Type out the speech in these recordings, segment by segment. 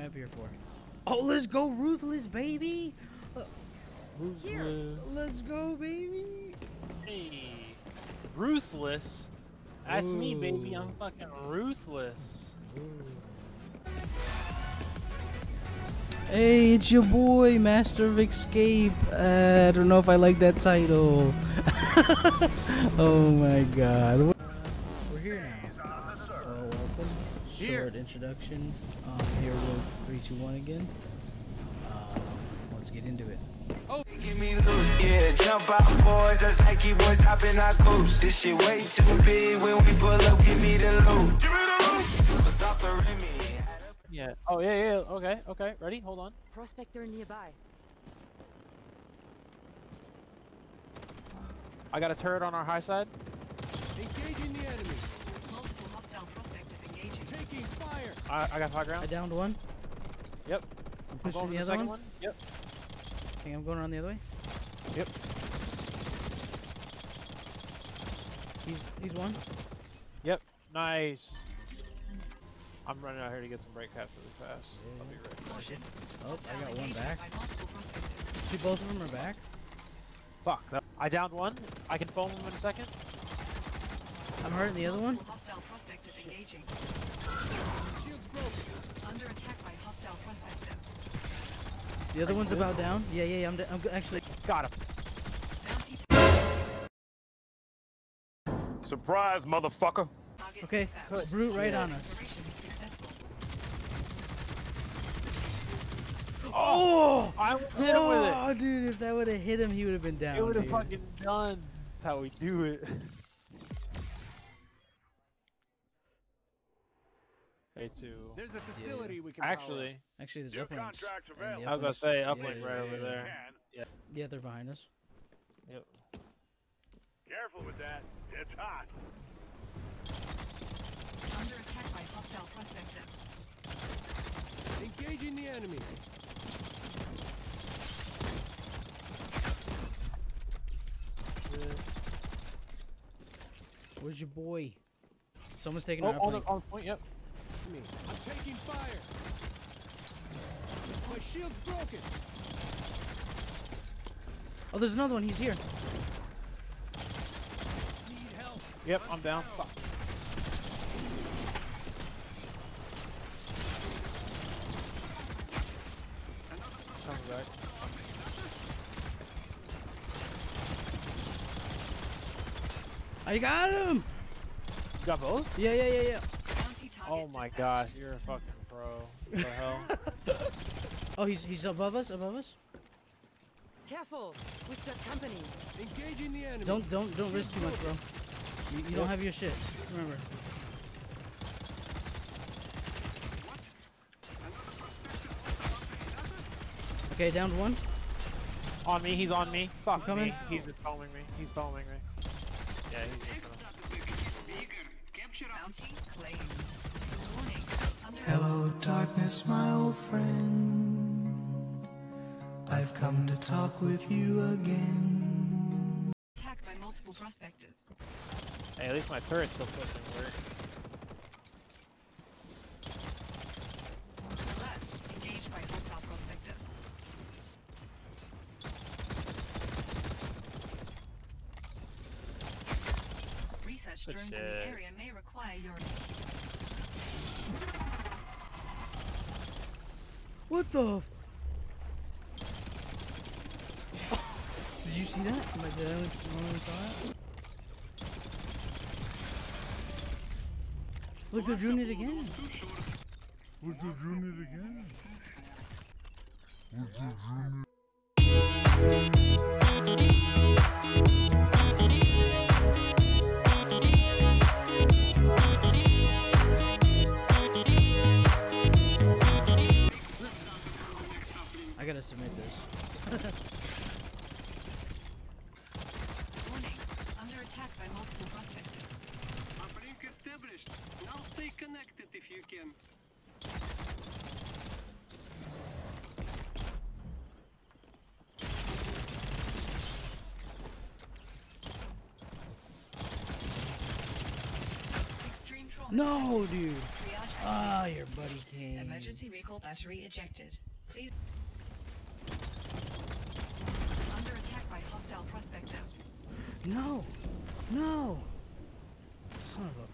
I up here for? Oh, let's go, Ruthless, baby! Ruthless. Let's go, baby! Hey, Ruthless. That's me, baby. I'm fucking ruthless. Hey, it's your boy, Master of Escape. I don't know if I like that title. Oh my god. We're here now. So, welcome. Short introduction. Here with 321 again. Let's get into it. Give me loose, yeah, jump out boys, that's Nike boys hopping our coast. This shit way too big, when we pull up, give me the loot. Give me the loot. What's off the Remy? Yeah. Oh, yeah. Okay, okay. Ready? Hold on. Prospector nearby. I got a turret on our high side. Engaging the enemy. Multiple hostile prospectors engaging. Taking fire. I got high I ground. downed one. Yep. I'm I'm pushing going the to other second one. Yep. Okay, I'm going around the other way. Yep. He's one. Yep. Nice. I'm running out here to get some break caps really fast. I'll be right back. Caution. Oh, I got one Engagement back. by multiple prospectors. See, both of them are back. Fuck. I downed one. I can foam him in a second. I'm hurting the other one. Multiple hostile prospectors engaging. Shield's broken. Under attack by hostile prospector. The other one's about down. Yeah. I'm actually. Got him. Bounty Surprise, motherfucker. target Okay, dispatched. brute right on us. Operation successful. Oh! I almost hit him with it. Oh, dude, if that would have hit him, he would have been down. It would have dude. fucking done. That's how we do it. Hey, two. There's a facility we can Actually, Actually, there's New uplinks. contracts and the available. I was gonna uplinks- say yeah, uplink yeah, right yeah, over yeah. there. Can. Yeah, they're behind us. Yep. Careful with that. It's hot. Under attack by hostile prospector. power. Engaging the enemy. Where's your boy? Someone's taking Oh, our on uplink. the on point. Yep. I'm taking fire. My shield's broken. Oh, there's another one. He's here. Need help. Yep. I'm down. Fuck. Coming back. I got him. You got both? Yeah. Bounty target Oh my dispatched. gosh, you're a fucking pro. What the hell? Oh, he's above us. Above us. Careful with that company. Engaging the enemy. Don't risk too much, bro. You don't have your shit. Remember. Okay, downed one. On me. He's on me. Fuck coming. me. He's just foaming me. He's foaming me. Yeah, he's just gonna... Bounty claimed. Warning. Under Hello, darkness, my old friend. I've come to talk with you again. attack by multiple prospectors. Hey, at least my turret's still pushing work. Alert. Engaged by hostile prospector. Research Good drones in shit. the area may require your What the? Did you see that? Like, did anyone saw that? Look, they're doing it again. I gotta submit this. warning. Under attack by multiple prospectors. Uplink established. Now stay connected if you can. Extreme trauma. No, dude. Triage Ah, your buddy came. Emergency recall battery ejected. Please. Under attack by hostile prospector. No! No! Son of a...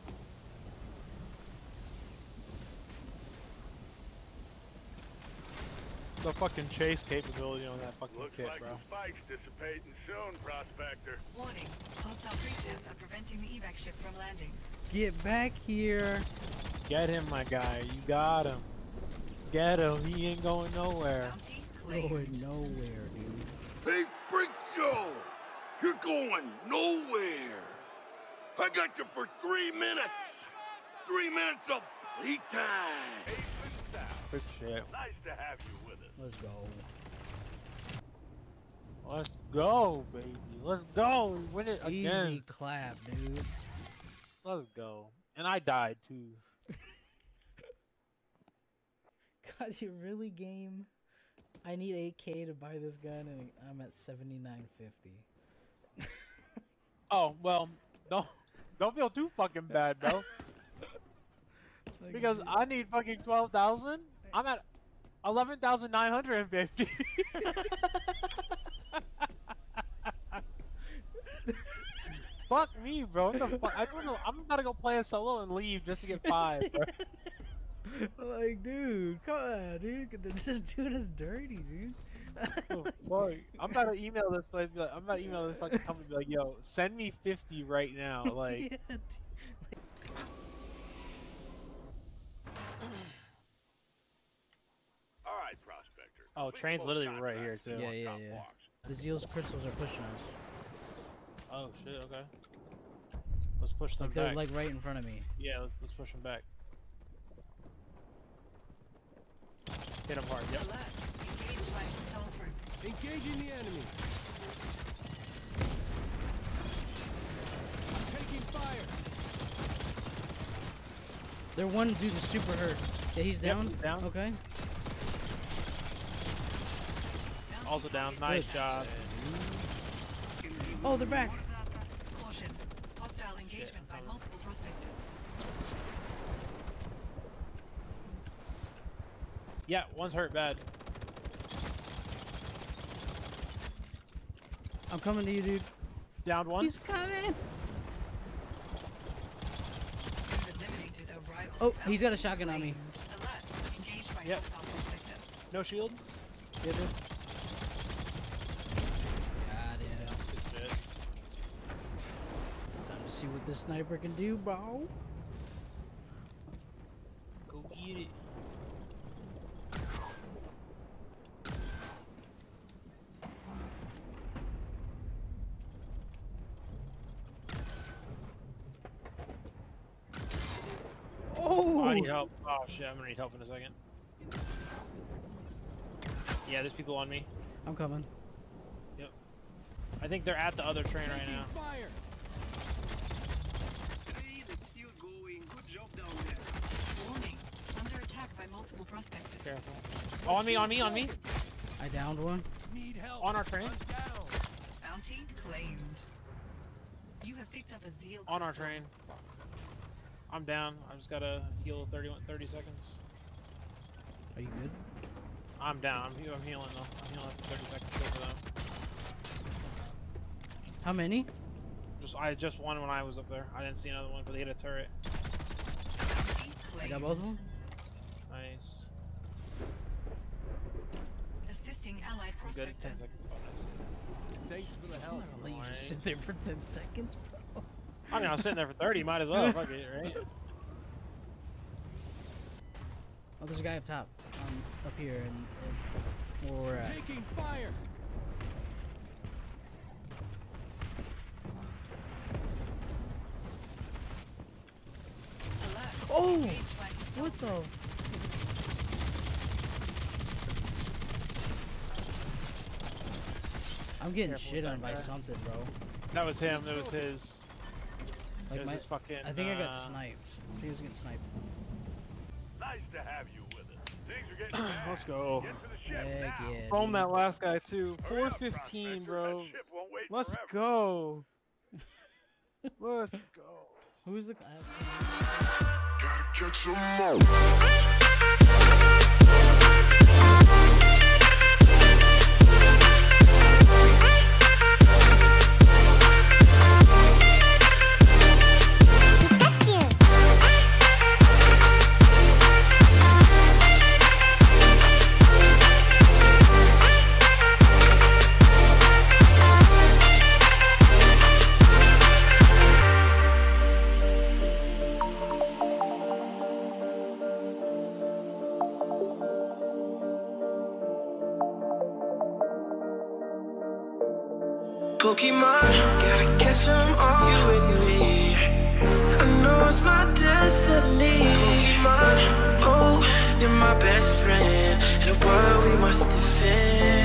The fucking chase capability on that fucking Looks kit, like bro. the spike's dissipating soon, Prospector. Warning. Hostile creatures are preventing the evac ship from landing. Get back here! Get him, my guy. You got him. Get him. He ain't going nowhere. Bounty claimed. Going nowhere, dude. Hey, Freak Show! You're going nowhere! I got you for 3 minutes! 3 minutes of playtime! Eastman South. Good shit. Nice to have you with us. Let's go. Let's go, baby. Let's go. We win it again. Easy clap, dude. Let's go. And I died too. God, you really game? I need 8K to buy this gun, and I'm at 79.50. Oh well, don't feel too fucking bad, bro. Like, Because dude, I need fucking 12,000. I'm at 11,950. Fuck me, bro. What the fuck? I don't know. I'm about to go play a solo and leave just to get 5, bro. like, dude, come on, dude. They're just doing us dirty, dude. Oh, fuck. I'm about to email this place. Be like, I'm about to email this fucking company. Be like, yo, send me 50 right now. Like, Yeah, dude. All right, Prospector. oh, Complete train's both literally right contracts here too. Yeah, on yeah, top yeah. blocks. The Zeal's crystals are pushing us. Oh shit. Okay. Let's push them Like, they're back. like right in front of me. Yeah, let's push them back. Hit them hard. Yep. Alert. Engaged by hostile troop. Engaging the enemy. I'm taking fire. Their one dude is super hurt. Yeah, he's Yep, down. he's down. Okay. Bounty Also down. target Nice Good. job. Oh, they're back. Caution. Hostile engagement by coming. multiple prospectors. Yeah, one's hurt bad. I'm coming to you, dude. Downed one. He's coming. You've eliminated a rival. Oh, he's got a Bounty shotgun on me. claimed. Alert. Engaged by Yep. hostile prospector. No shield. Yeah, dude. Got it. Good shit. Time to see what this sniper can do, bro. Go eat it. Oh! I need help. Oh shit, I'm gonna need help in a second. Yeah, there's people on me. I'm coming. I think they're at the other train right now. Fire. Hey, it's still going. Good job down there. Warning. Under attack by multiple prospectors. Careful. Oh, on me, on me, on me. I downed one. Need help. On our train. I'm down. Bounty claimed. You have picked up a Zeal On our crystal. train. I'm down. I just gotta heal 30 seconds. Are you good? I'm down. I'm healing though. I'm healing for 30 seconds over them. How many? I just won when I was up there. I didn't see another one, but they hit a turret. Bounty I claimed. got both of them. Nice. Assisting allied I'm good at prospector. 10 seconds. Oh, nice. Thanks for the I'm help. not gonna let you just Alright. sit there for 10 seconds, bro. I mean, I was sitting there for 30. Might as well. Fuck it, right? Oh, there's a guy up top. Up here, and where we're at. Taking fire. Alert. Oh! Engaged by hostile What the? troop. I'm getting Careful shit with on that by guy. something, bro. That was him. That was his. Like It was my, his fucking. I think I got sniped. I think I was getting sniped. Nice to have you with us. Things are getting bad. Let's go. Get to the ship Heck now. yeah. Foam dude. that last guy too. Hurry up, 415, Prospector. bro. That ship won't wait Let's forever. go. Let's go. Who's the? Gotta catch 'em all. Pokemon, gotta catch 'em all. You and me, I know it's my destiny. Pokemon, oh, you're my best friend in a world we must defend.